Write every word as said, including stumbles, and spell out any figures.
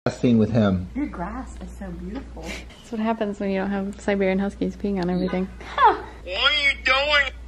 Scene with him. Your grass is so beautiful. That's what happens when you don't have Siberian Huskies peeing on everything. What are you doing?